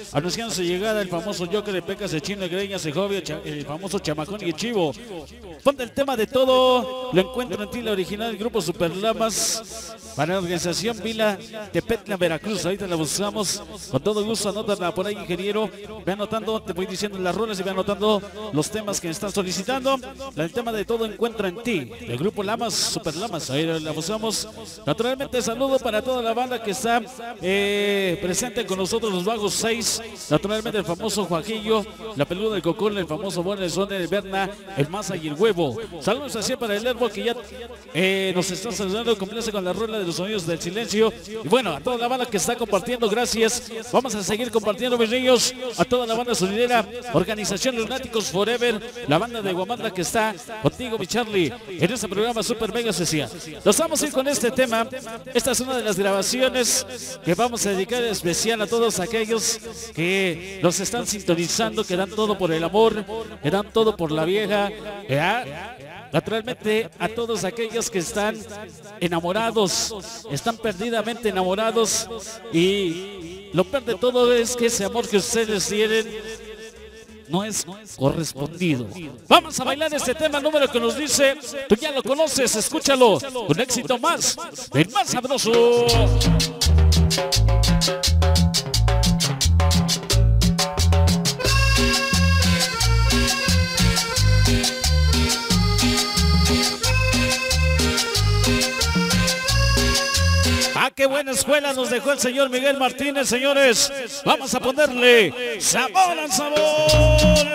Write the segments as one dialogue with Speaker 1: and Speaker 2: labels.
Speaker 1: anunciando su llegada el famoso Joker de Pecas de Chino, Greña, Segovia, el famoso Chamacón y el Chivo. Ponte el tema de todo, lo encuentro en ti, la original del grupo Superlamas, para la organización Vila Tepetla, Veracruz. Ahorita la buscamos, con todo gusto, anótala por ahí, ingeniero. Ve anotando, te voy diciendo las rolas y ve anotando los temas que me están solicitando. El tema de todo encuentra en ti, el grupo Lamas, Superlamas. Ahí la buscamos. Naturalmente, saludo para toda la banda que está presente con nosotros, los Vagos 6. Naturalmente, el famoso Joaquillo, la peluda del Cocón, el famoso Bueno, el Son, el Berna, el Maza y el Huevo. Saludos así para el Herbo que ya nos está saludando, complace con la rola de los sonidos del silencio. Y bueno, a toda la banda que está compartiendo, gracias. Vamos a seguir compartiendo, mis niños. A toda la banda sonidera, Organización Lunáticos Forever, la banda de Guamanda que está contigo, mi Charlie, en este programa Super Mega Especial. Nos vamos a ir con este tema. Esta es una de las grabaciones que vamos a dedicar especial a todos aquellos que nos están sintonizando, que dan todo por el amor, que dan todo por la vieja. Naturalmente, a todos aquellos que están enamorados, están perdidamente enamorados, y lo peor de todo es que ese amor que ustedes tienen no es correspondido. Vamos a bailar este tema, número que nos dice, tú ya lo conoces, escúchalo, un éxito más, el más sabroso. Qué buena escuela nos dejó el señor Miguel Martínez, señores. Vamos a ponerle sabor al sabor.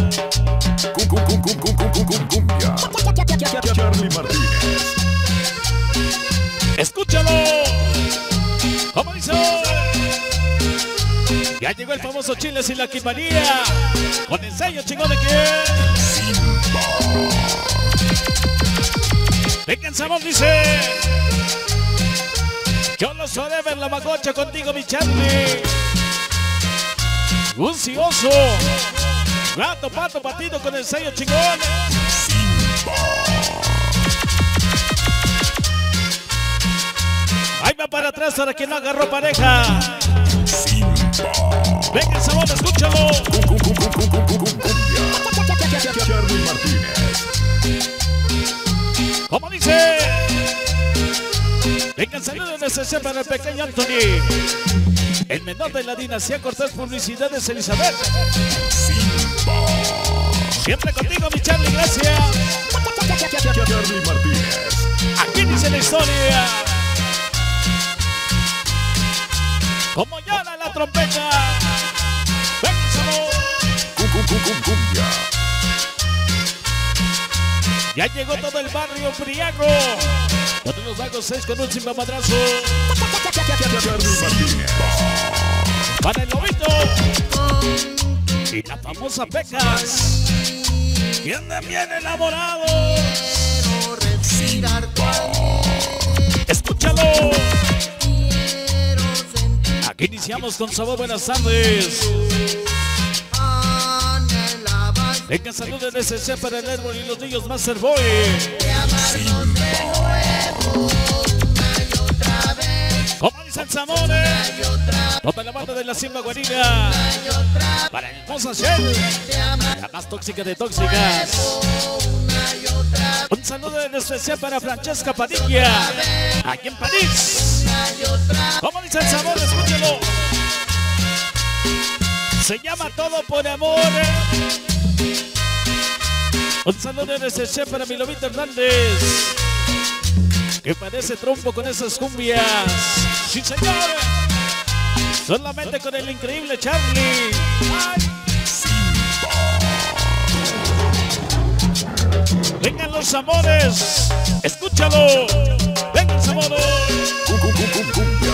Speaker 2: Cumbia. Charlie Martínez.
Speaker 1: Escúchalo. ¿Cómo dice? Ya llegó el famoso Chile sin la quimanía, con el sello chingón de quién.
Speaker 2: Simba.
Speaker 1: Venga el sabor, dice. Yo no soy de ver la magocha contigo, mi Charlie. Gucioso. Gato, pato, patito con el sello chingón.
Speaker 2: Simba.
Speaker 1: Ahí va para atrás para quien no agarró pareja.
Speaker 2: Simba.
Speaker 1: Venga el sabor, escúchalo.
Speaker 2: Cumbia. Charlie Martínez.
Speaker 1: ¿Cómo dice? Venga el saludo necesario para el pequeño Anthony, el menor de la dinastía Cortés Publicidades Elizabeth.
Speaker 2: Simba.
Speaker 1: Siempre contigo, mi Charlie, gracias.
Speaker 2: Charlie Martínez.
Speaker 1: Aquí dice la historia. Como llora la trompeta.
Speaker 2: Cumbia.
Speaker 1: Ya llegó todo el barrio Friago. Con los Vagos 6 con un Simba madrazo.
Speaker 2: Charlie Martínez.
Speaker 1: Para el Lobito. Y la famosa Pecas. Y andan bien enamorados. Escúchalo. Aquí iniciamos con sabor. Buenas tardes. Venga, saludos de SC para el Árbol y los niños Masterboy. ¿Cómo dicen Zamores? Toda la banda de la Simba Guarina. Para el hermoso Shell, la más tóxica de tóxicas. Un saludo en especial para Francesca Padilla, aquí en París. ¿Cómo dicen Zamores? Escúchelo. Se llama Todo por Amor. Un saludo en SC para mi Lobito Hernández, que parece trompo con esas cumbias. ¡Sí, señor! Solamente con el increíble Charlie. ¡Ay! ¡Vengan los amores! ¡Escúchalo! ¡Vengan los amores!
Speaker 2: Cumbia.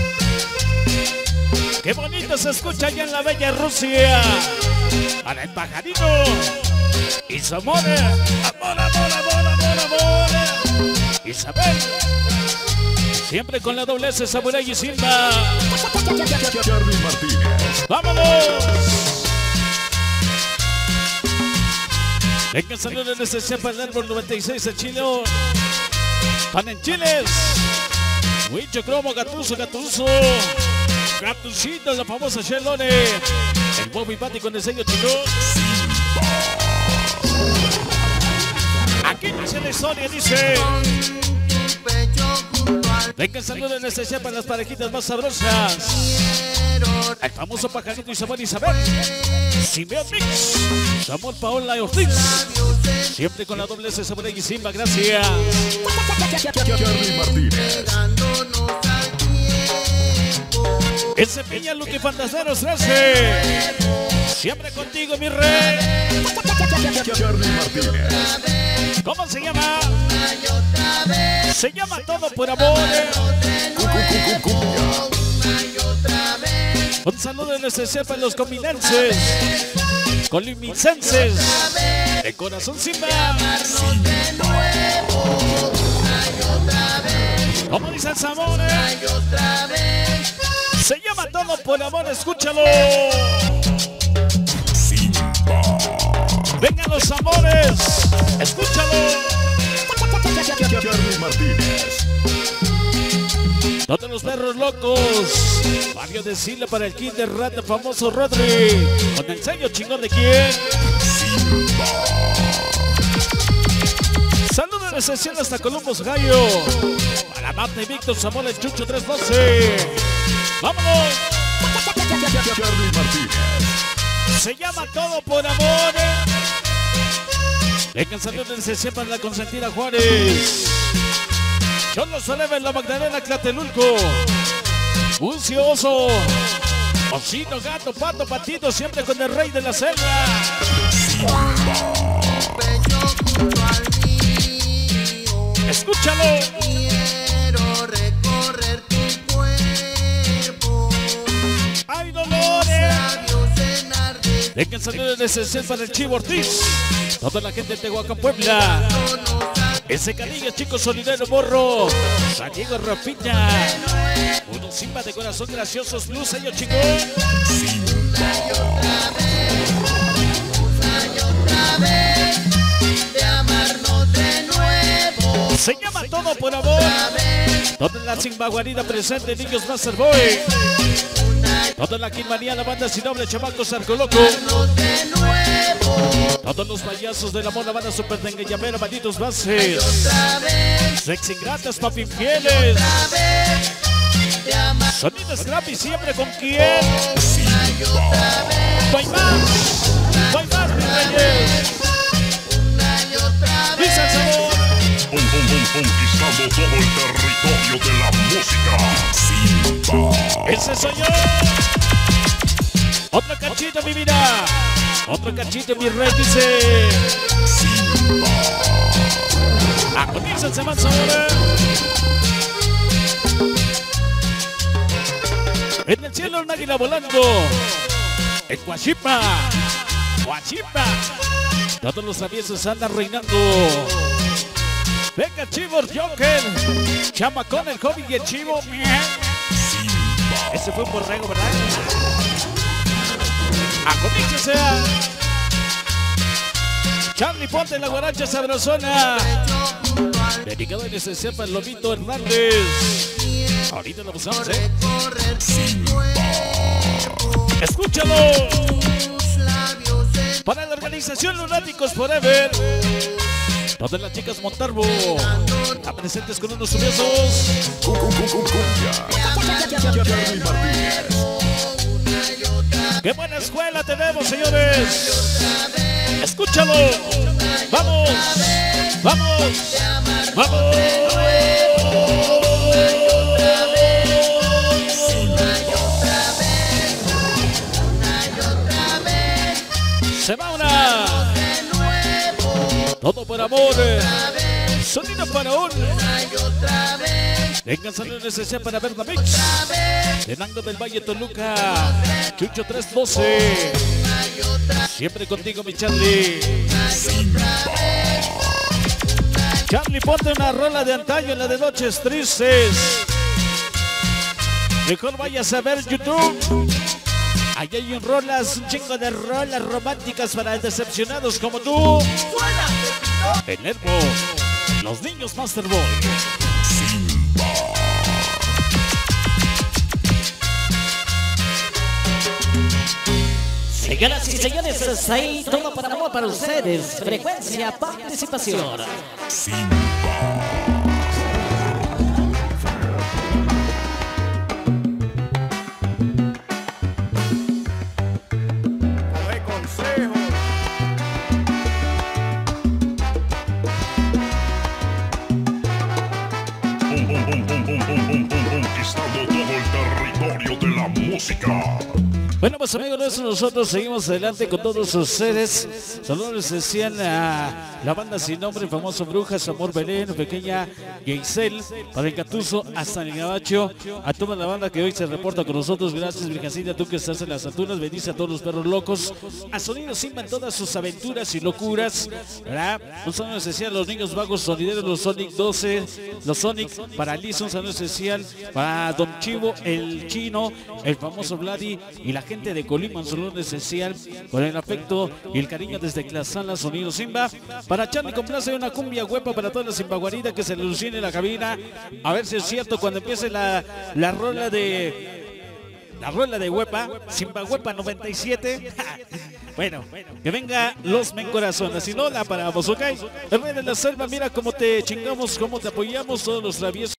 Speaker 1: ¡Qué bonito se escucha allá en la bella Rusia! Para el pajarito y su amor. ¡Amor, amor, amor, amor, amor! Isabel. Siempre con la doble S, Samurai y Simba.
Speaker 2: Charlie Martínez.
Speaker 1: ¡Vámonos! Venga, saludos en este para el Árbol 96 de Chile. Pan en Chiles. Huicho, Cromo, Gatuso, Gatuso. Gatucito, la famosa Shelone. El Bobby Patty con el sello chino. Aquí dice la historia, dice. Venga, saludos en especial para las parejitas más sabrosas. El famoso Pajarito Isabel Isabel. Simeon Mix. Samuel Paola y Ortiz. Siempre con la doble S Samurai y Simba, gracias.
Speaker 2: Charlie Martínez.
Speaker 1: Ese Peña Luque Fantasmeros 13. Siempre contigo, mi rey.
Speaker 2: Charlie Martínez.
Speaker 1: ¿Cómo se llama? Se llama Todo por Amor.
Speaker 2: Cumbia.
Speaker 1: Un saludo en especial para los cominenses, colimicenses, de corazón Simba. Como dice el sabor, se llama Todo por Amor, escúchalo. Vengan los amores, escúchalo.
Speaker 2: Charlie Martínez.
Speaker 1: Todos los perros locos. Barrio de Sila para el King de Rata, famoso Rodri. Con el sello chingón de quién. Saludos en especial hasta Columbus, Gallo. Para Marta y Víctor Zamora, el Chucho 312. ¡Vámonos!
Speaker 2: Charlie Martínez.
Speaker 1: Se llama Todo por Amor. Vengan saludos en especial para la consentida Juárez. Cholo Soleva en la Magdalena, Tlatelulco. Bucio, Oso. Osino, Gato, Pato, Patito, siempre con el rey de la selva. Escúchalo.
Speaker 3: Quiero recorrer tu cuerpo.
Speaker 1: ¡Ay, dolores!
Speaker 3: Labios en arde.
Speaker 1: Vengan saludos en especial para el Chivo Ortiz. Toda la gente de Tehuacán, Puebla. Ese Canilla, Chico Solidero, Morro. San Diego, Rafiña. Unos Simba de corazón graciosos, Luz, ellos chicos.
Speaker 3: Una y otra vez, de amarnos de nuevo.
Speaker 1: Se llama Todo por Amor. Toda la Simba guarida presente, niños Masterboy. Toda la Quilmanía, la banda sin nombre, chamacos Arcoloco.
Speaker 3: De nuevo.
Speaker 1: Todos los payasos de la mona, banda super dengue, llamera, malditos bases.
Speaker 3: Otra vez,
Speaker 1: Sex ingratas, papi infieles.
Speaker 3: otra vez, de amarnos.
Speaker 1: Sonido Scrappy siempre con quién.
Speaker 3: Una y otra vez,
Speaker 1: No hay más. No hay más, mis reyes.
Speaker 3: una y otra vez.
Speaker 1: Dice el sabor.
Speaker 2: Conquistando todo el territorio de la música. Simba.
Speaker 1: Ese soy yo. Otro cachito, mi vida. Otro cachito, mi rey, dice. Agoniza el semanzo ahora. En el cielo un águila volando. En Huachipa. Huachipa. Todos los traviesos andan reinando. Venga, Chivo, Joker. Chamacón, el Hobby y el Chivo. Ese fue un borrego, ¿verdad? Aconíchese. Charlie, ponte la guaracha sabrosona. Dedicado en especial para el Lobito Hernández. Ahorita lo buscamos, ¿eh?
Speaker 3: Recorrer tu cuerpo.
Speaker 1: Escúchalo.
Speaker 3: Tus labios en
Speaker 1: Para la organización Lunáticos Forever. Todas las chicas Montalvo. Están presentes con unos besos.
Speaker 2: Cumbia. Charlie Martínez.
Speaker 1: ¡Qué buena escuela tenemos, señores! ¡Escúchalo! ¡Vamos! ¡Vamos! ¡Vamos! Se va una. Todo por amor. Sonido para un. Vengan saludos necesidad para ver la mix. Tenango del Valle Toluca. Chucho 312. Siempre contigo, mi Charlie. Charlie, ponte una rola de antaño en la de Noches Tristes. Mejor vayas a ver YouTube. Ahí hay un chingo de rolas románticas para decepcionados como tú. En Nervo, los niños Masterboy.
Speaker 4: Señoras y señores, ahí todo para amor para ustedes. Frecuencia, participación.
Speaker 2: Conquistando todo el territorio de la música.
Speaker 1: Bueno, pues amigos, nosotros seguimos adelante con todos ustedes. Saludos especial a la banda sin nombre, el famoso Brujas, Amor Belén, Pequeña Geisel, para el Catuzo, hasta el Gabacho, a toda la banda que hoy se reporta con nosotros. Gracias, Virgencita, tú que estás en las alturas, bendice a todos los perros locos, a Sonido Simba en todas sus aventuras y locuras, ¿verdad? Un saludo especial a los niños vagos sonideros, los Sonic 12, los Sonic, para Liz, un saludo especial para Don Chivo, el Chino, el famoso Vladi y la gente de Colima, un saludo especial con el afecto y el cariño desde Tlaxcala, Sonido Simba. Para Charlie complace una cumbia huepa para toda la simbaguarida que se le alucine la cabina. A ver si es cierto cuando empiece la rola de huepa, Simbahuepa 97. Bueno, que venga los mencorazones. Si no, la paramos, ¿ok? El rey de la selva, mira cómo te chingamos, cómo te apoyamos, todos los traviesos.